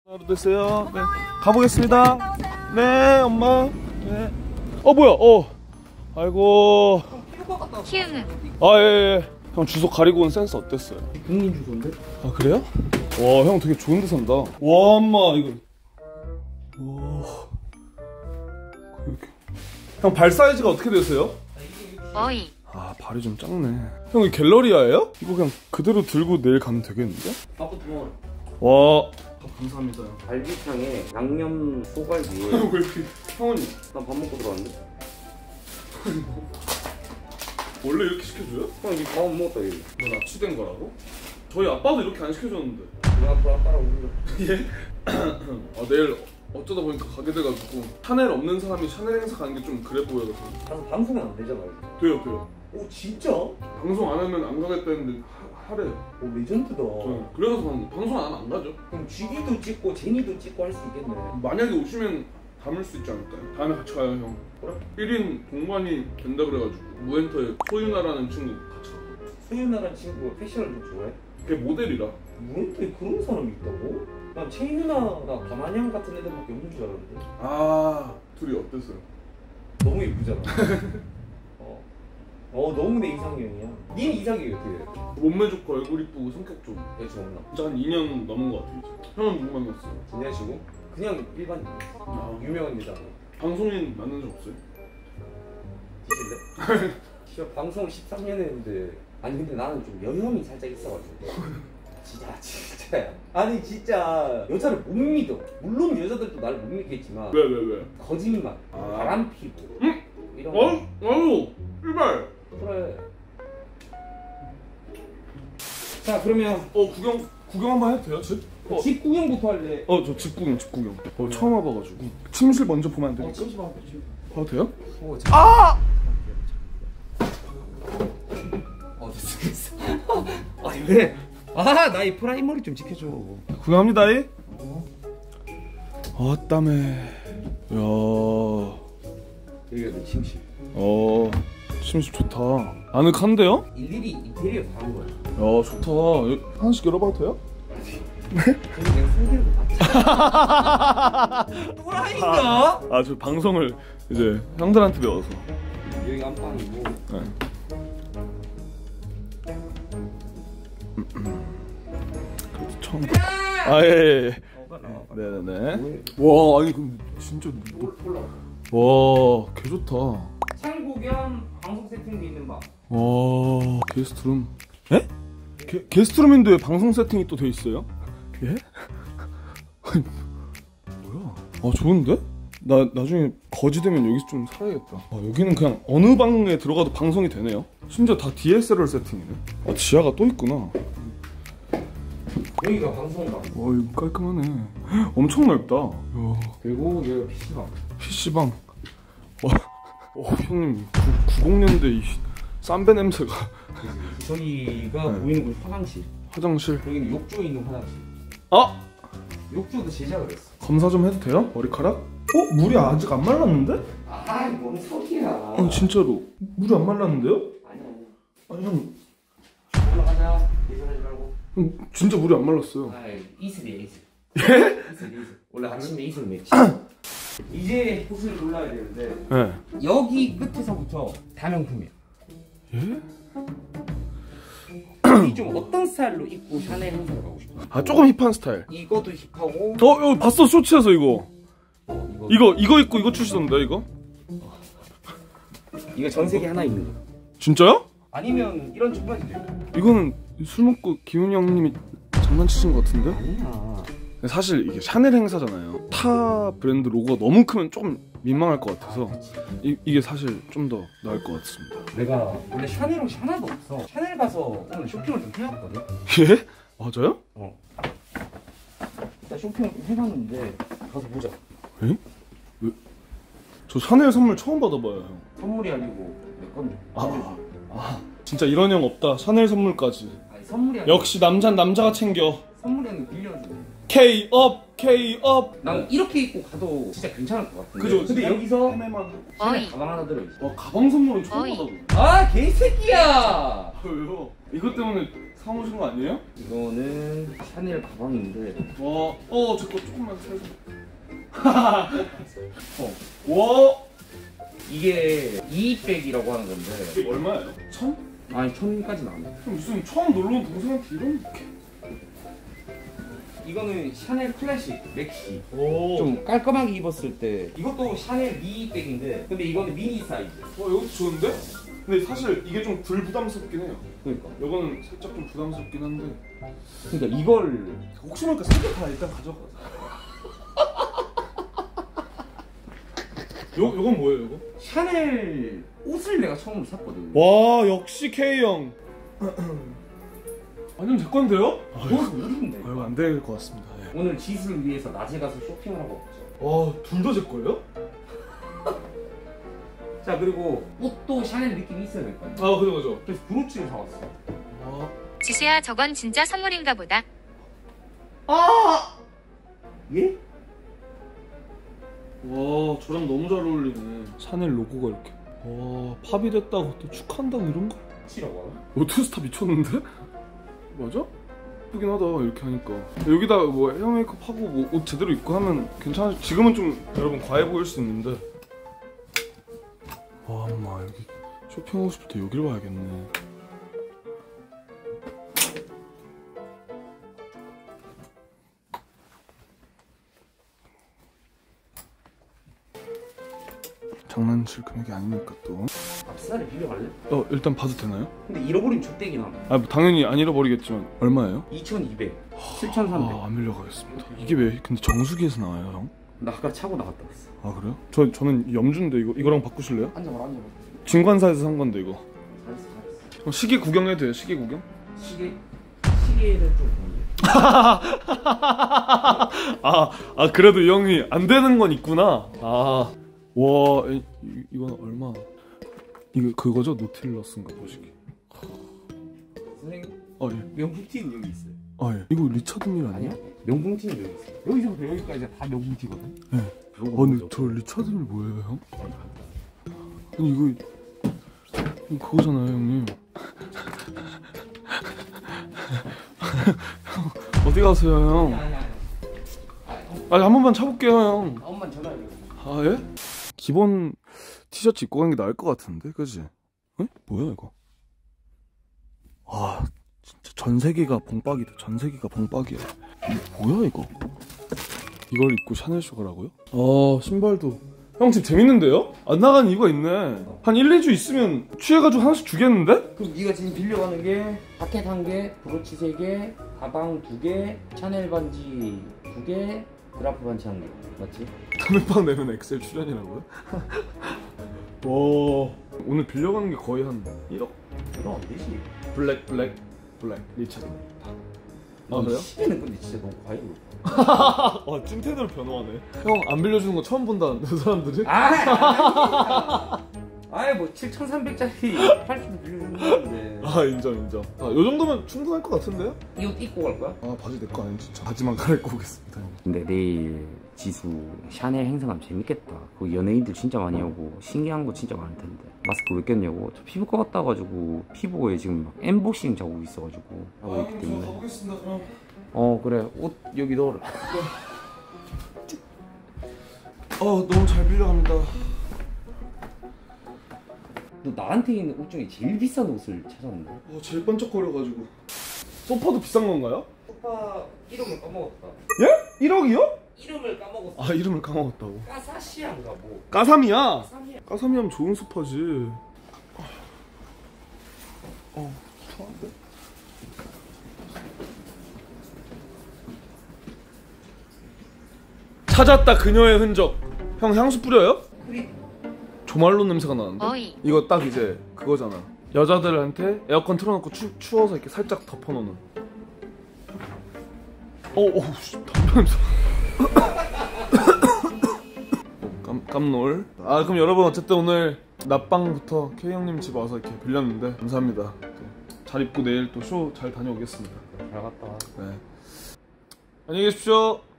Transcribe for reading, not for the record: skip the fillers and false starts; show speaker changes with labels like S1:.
S1: 하루 됐어요. 네. 가보겠습니다. 네, 엄마. 네. 뭐야? 아이고.
S2: 키우는.
S1: 예. 형 주소 가리고 온 센스 어땠어요?
S3: 국민 주소인데?
S1: 아, 그래요? 와, 형 되게 좋은 데 산다. 와, 엄마 이거. 와. 이렇게. 형 발 사이즈가 어떻게 되세요?
S2: 어이.
S1: 아, 발이 좀 작네. 형 이 갤러리아예요? 이거 그냥 그대로 들고 내일 가면 되겠는데?
S3: 밥부터 먹어라.
S1: 와. 감사합니다.
S3: 갈비탕에 양념 소갈비에
S1: 왜 이렇게 형은
S3: 난 밥 먹고 들어왔는데?
S1: 원래 이렇게 시켜줘요?
S3: 형 이거 밥 못 먹었다 이거.
S1: 너 납치된 거라고? 저희 아빠도 이렇게 안 시켜줬는데.
S3: 내가 앞으로 아빠랑 울려.
S1: 예? 내일 어쩌다 보니까 가게 돼가지고 샤넬 없는 사람이 샤넬 행사 가는 게 좀 그래 보여서.
S3: 방송은 안 되잖아요.
S1: 돼요.
S3: 오 진짜?
S1: 방송 안 하면 안 가겠다는데 하래요.
S3: 오 레전드다.
S1: 그래서 방송 안 하면 안 가죠.
S3: 그럼 쥐기도 찍고 제니도 찍고 할 수 있겠네.
S1: 만약에 오시면 담을 수 있지 않을까요? 다음에 같이 가요, 형.
S3: 그래?
S1: 1인 동반이 된다 그래가지고 무엔터에 소윤아라는 친구 같이 가요.
S3: 소윤아라는 친구가 패션을 좀 좋아해?
S1: 걔 모델이라.
S3: 무엔터에 그런 사람이 있다고? 난 최윤아나 가만양 같은 애들밖에 없는 줄 알았는데.
S1: 아, 둘이 어땠어요?
S3: 너무 예쁘잖아. 너무 내 이상형이야. 니는 이상형이 어떻게 돼?
S1: 몸매 좋고 얼굴 이쁘고 성격 좋고.
S3: 여친 없나?
S1: 진짜 한 2년 넘은 것 같아요 이제. 형은 누구 만났어요?
S3: 분야시고? 그냥 일반인. 유명한 여자.
S1: 방송인 만난 적 없어요?
S3: 뒤질래? 진짜 방송 13년 했는데 아니 근데 나는 좀 여혐이 살짝 있어가지고 진짜야. 아니 진짜 여자를 못 믿어. 물론 여자들도 나를 못 믿겠지만
S1: 왜?
S3: 거짓말, 바람 피고 이런 거.
S1: 아유, 일발.
S3: 그래. 자 그러면
S1: 구경 한번 해도 돼요, 집?
S3: 집 구경부터 할래.
S1: 저 집 구경. 처음 와봐가지고. 침실 먼저 보면 안 되니까?
S3: 침실 봐.
S1: 봐도 돼요?
S3: 됐어. 아니 왜? 나 이 프라이머리 좀 지켜줘.
S1: 구경합니다이. 땀에. 야.
S3: 여기가 내 침실.
S1: 침실 좋다. 아늑한데요?
S3: 일일이 인테리어 다 한 거야.
S1: 야, 좋다. 하나씩 열어봐도 돼요?
S3: 저기 내가 숨기는 거 봤지? 또라이인가?
S1: 저 방송을 이제 형들한테 배워서.
S3: 여기 안방이고.
S1: 네. 그래도 처음. 예. 네네네. 와, 아니 그럼 진짜 와, 개 좋다.
S3: 창고 겸 방송 세팅도 있는 방.
S1: 와, 게스트룸. 에? 게스트룸인데 왜 방송 세팅이 또 돼 있어요? 예? 아니, 뭐야? 좋은데? 나 나중에 거지 되면 여기서 좀 살아야겠다. 여기는 그냥 어느 방에 들어가도 방송이 되네요. 심지어 다 DSLR 세팅이네. 지하가 또 있구나.
S3: 여기가 방송방.
S1: 이거 깔끔하네. 엄청 넓다.
S3: 그리고 여기가 PC방.
S1: PC방. 형님 90년대 이 쌈배 냄새가.
S3: 저기가 보이는 곳이 화장실.
S1: 화장실.
S3: 여기는 욕조에 있는 화장실. 욕조도 제작을 했어.
S1: 검사 좀 해도 돼요? 머리카락? 물이 아직 안 말랐는데?
S3: 뭔 소리야.
S1: 진짜로 물이 안 말랐는데요?
S3: 아니
S1: 형.
S3: 올라가자. 예술하지 말고.
S1: 진짜 물이 안 말랐어요.
S3: 이슬이야 이슬.
S1: 예?
S3: 이슬. 원래 아침에 이슬 맺지. 이제 옷을 골라야 되는데
S1: 네.
S3: 여기 끝에서부터 다 명품이야.
S1: 예?
S3: 이 좀 어떤 스타일로 입고 샤넬 행사를 가고 싶어?
S1: 조금 힙한 스타일.
S3: 이것도 힙하고.
S1: 이거 봤어, 쇼츠에서 이거. 이거 입고 이거 추시던데 이거?
S3: 이거 전 세계 하나 있는 거.
S1: 진짜요?
S3: 아니면 이런 청바지도 있고.
S1: 이거는 술 먹고 기훈이 형님이 장난치신 것 같은데?
S3: 아니야.
S1: 사실 이게 샤넬 행사잖아요. 타 브랜드 로고가 너무 크면 좀 민망할 것 같아서 이게 사실 좀 더 나을 것 같습니다.
S3: 내가 원래 샤넬 옷이 하나도 없어. 샤넬 가서 오늘 쇼핑을 좀 해왔거든.
S1: 예? 맞아요?
S3: 일단 쇼핑을 좀 해봤는데 가서 보자.
S1: 에? 왜? 저 샤넬 선물 처음 받아봐요, 형.
S3: 선물이 아니고 내 건데.
S1: 진짜 이런 형 없다. 샤넬 선물까지.
S3: 아니 선물이 아니고.
S1: 역시 남자는 남자가 챙겨.
S3: 선물이 아니고 빌려줘.
S1: K-up!
S3: 난 이렇게 입고 가도 진짜 괜찮을 것 같은데.
S1: 그죠?
S3: 근데 여기서
S2: 어이.
S3: 가방 하나 들어있어.
S1: 가방 선물은 처음
S2: 어이.
S1: 받아봐.
S3: 개새끼야.
S1: 왜요? 이것 때문에 사오신 거 아니에요?
S3: 이거는 샤넬 가방인데
S1: 제 거 조금만 살짝. 와,
S3: 이게 이백이라고 하는 건데
S1: 이게 얼마예요? 1,000?
S3: 아니 1000까지는 안 돼.
S1: 그럼 무슨 처음 놀러 온 동생한테 이런
S3: 이거는 샤넬 클래식 맥시.
S1: 좀
S3: 좀 깔끔하게 입었을 때 이것도 샤넬 미백인데 근데 이거는 미니 사이즈.
S1: 이것도 좋은데? 근데 사실 이게 좀 덜 부담스럽긴 해요.
S3: 그러니까
S1: 이거는 살짝 좀 부담스럽긴 한데
S3: 그러니까 이걸
S1: 혹시 모르니까 3개 다 일단 가져가. 요건 뭐예요, 이거?
S3: 샤넬 옷을 내가 처음으로 샀거든.
S1: 와, 역시 K형. 아니면 제 건데요?
S3: 그래서 모르는데.
S1: 이거 안 될 것 같습니다. 예.
S3: 오늘 지수를 위해서 낮에 가서 쇼핑을 하고 왔죠.
S1: 둘 다 제 거예요?
S3: 자 그리고 옷도 샤넬 느낌이 있어야 될 거 아니야.
S1: 그죠.
S3: 그래서 브로치를 사왔어.
S2: 지수야 저건 진짜 선물인가 보다.
S3: 예?
S1: 와, 저랑 너무 잘 어울리네. 샤넬 로고가 이렇게. 와, 팝이 됐다고 또 축하한다고 이런 거?
S3: 치라고 하나?
S1: 오토스타 미쳤는데? 맞아? 예쁘긴 하다 이렇게 하니까. 여기다 뭐 헤어 메이크업 하고 뭐 옷 제대로 입고 하면 괜찮아. 지금은 좀 여러분 과해 보일 수 있는데. 와, 엄마 여기 쇼핑하고 싶을 때 여기를 와야겠네. 장난칠 금액이 아니니까 또.
S3: 앞살을 빌려갈래?
S1: 일단 봐도 되나요?
S3: 근데 잃어버리면 족대긴 하네.
S1: 뭐 당연히 안 잃어버리겠지만 얼마예요?
S3: 2200 7300.
S1: 안 밀려가겠습니다. 이게 왜 근데 정수기에서 나와요, 형?
S3: 나 아까 차고 나갔다 왔어.
S1: 그래요? 저는 염주인데 이거랑 바꾸실래요?
S3: 앉아봐.
S1: 진관사에서 산 건데 이거.
S3: 잘했어.
S1: 그럼 시계 구경해도 돼요? 시계 구경?
S3: 시계는 좀 보는데.
S1: 그래도 이 형이 안 되는 건 있구나. 와, 이건 얼마? 이거 그거죠? 노틸러스인가 보시기.
S3: 선생님.
S1: 예.
S3: 명품티는 여기 있어요.
S1: 예. 이거 리차드 밀 아니야?
S3: 명품티는 여기 있어요. 여기서부터 여기까지 다 명품티거든.
S1: 네. 근데 저 리차드 밀 뭐예요, 형? 아니 이거 그거잖아요, 형님. 형, 어디 가세요, 형? 아니 한 번만 차볼게요, 형.
S3: 엄마는 전화해.
S1: 예? 기본 티셔츠 입고 가는 게 나을 것 같은데, 그지? 에? 뭐야 이거? 진짜 전세계가 봉박이다. 전세계가 봉박이야. 뭐야 이거? 이걸 입고 샤넬쇼 가라고요? 신발도. 형 지금 재밌는데요? 안 나가는 이유가 있네. 한 1, 2주 있으면 취해가지고 하나씩 주겠는데?
S3: 그럼 네가 지금 빌려가는 게 자켓 1개, 브로치 3개, 가방 2개, 샤넬 반지 2개, 드라프 반지 1개. 맞지?
S1: 단톡방 내면 엑셀 출연이라고요? 와, 오늘 빌려가는 게 거의 한 1억?
S3: 그럼 안 되지.
S1: 블랙 리차드. 그래요?
S3: 10에는 근데 진짜 너무 과해 보여.
S1: 찐텐으로 변호하네. 형 안 빌려주는 거 처음 본다는데 사람들이?
S3: 아예 뭐 7,300짜리 80을 빌려주는 건데.
S1: 인정. 요 정도면 충분할 것 같은데요?
S3: 이 옷 입고 갈 거야?
S1: 바지 내 거 아니지 진짜. 바지만 갈아입고 오겠습니다.
S3: 근데 내일 지수 샤넬 행사가면 재밌겠다. 거기 연예인들 진짜 많이 오고 신기한 거 진짜 많을 텐데. 마스크 왜 꼈냐고? 저 피부과 갔다 가지고 피부에 지금 막 엠보싱 자국이 있어가지고 하고 있기 때문에.
S1: 가보겠습니다 그럼.
S3: 그래. 옷 여기 넣어라.
S1: 너무 잘 빌려갑니다.
S3: 너 나한테 있는 옷 중에 제일 비싼 옷을 찾았는데?
S1: 제일 번쩍거려가지고. 소파도 비싼 건가요?
S3: 소파 이름을 까먹었다.
S1: 예? 1억이요?
S3: 이름을 까먹었어.
S1: 이름을 까먹었다고.
S3: 까사시안가 뭐.
S1: 까삼이야.
S3: 까사미야.
S1: 까삼이하면 좋은 소파지. 이상한데? 찾았다 그녀의 흔적. 형 향수 뿌려요? 조말론 냄새가 나는데?
S2: 어이.
S1: 이거 딱 이제 그거잖아. 여자들한테 에어컨 틀어놓고 추워서 이렇게 살짝 덮어놓는. 담배 냄새. 깜놀. 그럼 여러분 어쨌든 오늘 낮방부터 K 형님 집 와서 이렇게 빌렸는데 감사합니다. 잘 입고 내일 또 쇼 잘 다녀오겠습니다.
S3: 잘 갔다 와.
S1: 네. 안녕히 계십시오.